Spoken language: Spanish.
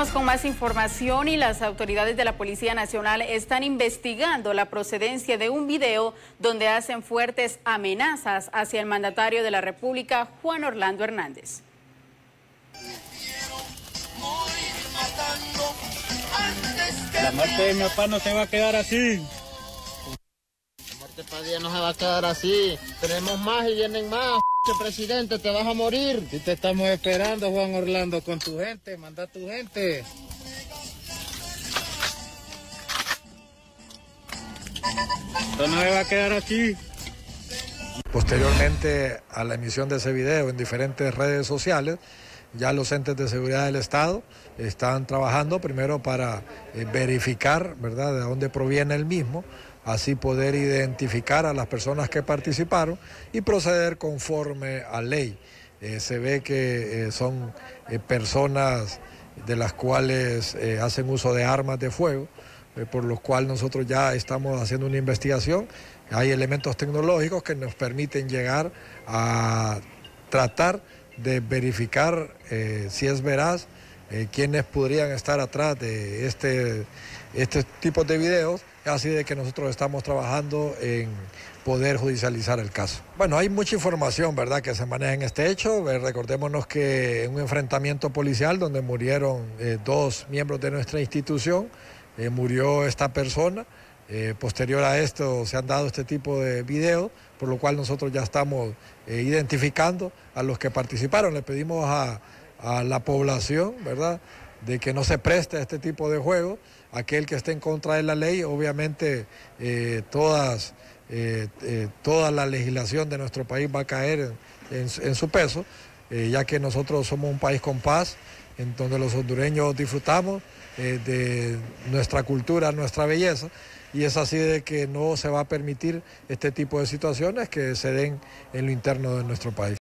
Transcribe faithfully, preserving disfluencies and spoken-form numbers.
Seguimos con más información y las autoridades de la Policía Nacional están investigando la procedencia de un video donde hacen fuertes amenazas hacia el mandatario de la República, Juan Orlando Hernández. La muerte de mi papá no se va a quedar así. La muerte de Padilla no se va a quedar así. Tenemos más y vienen más. Presidente, te vas a morir. Sí te estamos esperando, Juan Orlando, con tu gente. Manda a tu gente. Esto no se va a quedar así. Posteriormente a la emisión de ese video en diferentes redes sociales, ya los entes de seguridad del Estado están trabajando primero para eh, verificar, ¿verdad?, de dónde proviene el mismo, así poder identificar a las personas que participaron y proceder conforme a ley. Eh, se ve que eh, son eh, personas de las cuales eh, hacen uso de armas de fuego, eh, por lo cual nosotros ya estamos haciendo una investigación. Hay elementos tecnológicos que nos permiten llegar a tratar de verificar eh, si es veraz, eh, quiénes podrían estar atrás de este, este tipo de videos, así de que nosotros estamos trabajando en poder judicializar el caso. Bueno, hay mucha información, ¿verdad?, que se maneja en este hecho. Eh, recordémonos que en un enfrentamiento policial donde murieron eh, dos miembros de nuestra institución, eh, murió esta persona. Eh, posterior a esto se han dado este tipo de videos, por lo cual nosotros ya estamos eh, identificando a los que participaron. Le pedimos a, a la población, ¿verdad?, de que no se preste a este tipo de juegos. Aquel que esté en contra de la ley, obviamente eh, todas, eh, eh, toda la legislación de nuestro país va a caer en, en, en su peso, eh, ya que nosotros somos un país con paz, en donde los hondureños disfrutamos eh, de nuestra cultura, nuestra belleza, y es así de que no se va a permitir este tipo de situaciones que se den en lo interno de nuestro país.